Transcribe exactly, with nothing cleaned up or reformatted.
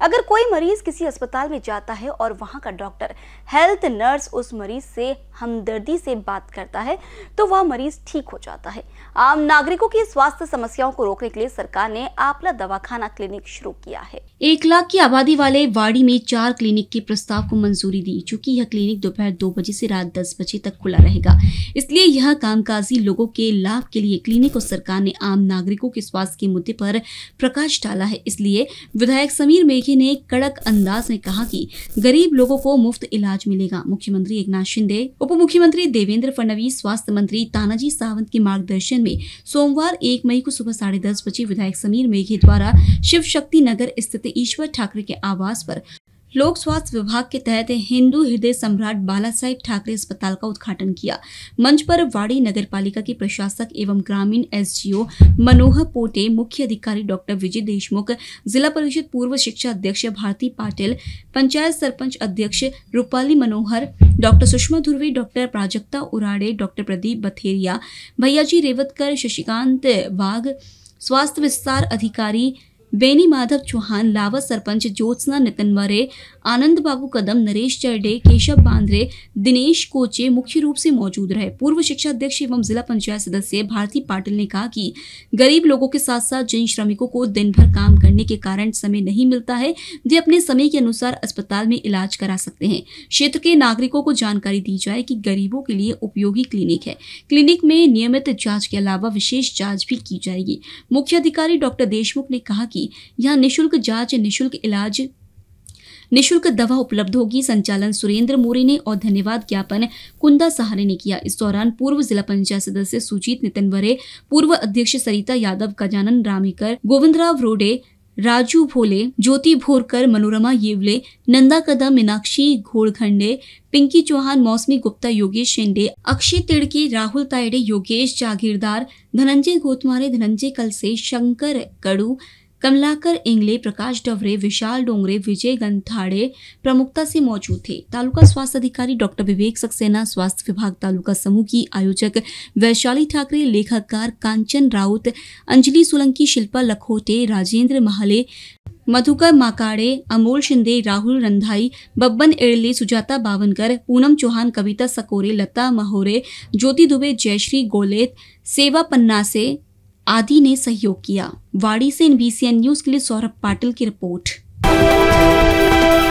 अगर कोई मरीज किसी अस्पताल में जाता है और वहां का डॉक्टर, हेल्थ नर्स उस मरीज से हमदर्दी से बात करता है तो वह मरीज ठीक हो जाता है। आम नागरिकों की स्वास्थ्य समस्याओं को रोकने के लिए सरकार ने आपला दवाखाना क्लिनिक शुरू किया है। एक लाख की आबादी वाले वाड़ी में चार क्लिनिक के प्रस्ताव को मंजूरी दी। चूंकि यह क्लिनिक दोपहर दो बजे से रात दस बजे तक खुला रहेगा, इसलिए यह कामकाजी लोगों के लाभ के लिए क्लिनिक और सरकार ने आम नागरिकों के स्वास्थ्य के मुद्दे पर प्रकाश डाला है। इसलिए विधायक समीर मेघे ने कड़क अंदाज में कहा कि गरीब लोगों को मुफ्त इलाज मिलेगा। मुख्यमंत्री एकनाथ शिंदे, उप मुख्यमंत्री देवेंद्र फडणवीस, स्वास्थ्य मंत्री तानाजी सावंत के मार्गदर्शन में सोमवार एक मई को सुबह साढ़े दस बजे विधायक समीर मेघे द्वारा शिव शक्ति नगर स्थित ईश्वर ठाकरे के आवास पर लोक स्वास्थ्य विभाग के तहत हिंदू हृदय सम्राट बाला साहेब ठाकरे अस्पताल का उद्घाटन किया। मंच पर वाड़ी नगर पालिका के प्रशासक एवं ग्रामीण एसडीओ मनोहर पोटे, मुख्य अधिकारी डॉक्टर विजय देशमुख, जिला परिषद पूर्व शिक्षा अध्यक्ष भारती पाटिल, पंचायत सरपंच अध्यक्ष Rupali Manohar, doctor Sushma Dhruve, doctor Prajakta Urade, doctor Pradeep Batheria, Bhaiyaji Rewatkar, Shashikant Bagh, स्वास्थ्य विस्तार अधिकारी बेनी माधव चौहान, लावा सरपंच ज्योत्सना नितनवरे, आनंद बाबू कदम, नरेश चरडे, केशव बांद्रे, दिनेश कोचे मुख्य रूप से मौजूद रहे। पूर्व शिक्षा अध्यक्ष एवं जिला पंचायत सदस्य भारती पाटिल ने कहा कि गरीब लोगों के साथ साथ जिन श्रमिकों को दिन भर काम करने के कारण समय नहीं मिलता है, वे अपने समय के अनुसार अस्पताल में इलाज करा सकते हैं। क्षेत्र के नागरिकों को जानकारी दी जाए कि गरीबों के लिए उपयोगी क्लिनिक है। क्लिनिक में नियमित जाँच के अलावा विशेष जाँच भी की जाएगी। मुख्य अधिकारी डॉक्टर देशमुख ने कहा कि यहाँ निशुल्क जांच, निशुल्क इलाज, निशुल्क दवा उपलब्ध होगी। संचालन सुरेंद्र मोरे ने और धन्यवाद ज्ञापन कुंदा सहारे ने किया। इस दौरान पूर्व जिला पंचायत सदस्य सुजीत नितनवरे, पूर्व अध्यक्ष सरिता यादव, गजानन रामेकर, गोविंदराव रोडे, राजू भोले, ज्योति भोरकर, मनोरमा येवले, नंदा कदम, मीनाक्षी घोड़खंडे, पिंकी चौहान, मौसमी गुप्ता, योगेश शेंडे, अक्षय तिड़के, राहुल तायडे, योगेश जागीरदार, धनंजय गोतमारे, धनंजय कलसे, शंकर कड़ू, कमलाकर इंगले, प्रकाश डवरे, विशाल डोंगरे, विजय गंथाड़े प्रमुखता से मौजूद थे। तालुका स्वास्थ्य अधिकारी डॉक्टर विवेक सक्सेना, स्वास्थ्य विभाग तालुका समूह की आयोजक वैशाली ठाकरे, लेखाकार कांचन राउत, अंजलि सोलंकी, शिल्पा लखोटे, राजेंद्र महाले, मधुकर माकाड़े, अमोल शिंदे, राहुल रंधाई, बब्बन एड़ले, सुजाता बावनकर, पूनम चौहान, कविता सकोरे, लता महोरे, ज्योति दुबे, जयश्री गोलेत, सेवा पन्नासे आदि ने सहयोग किया। वाड़ी से एनबीसीएन न्यूज के लिए सौरभ पाटिल की रिपोर्ट।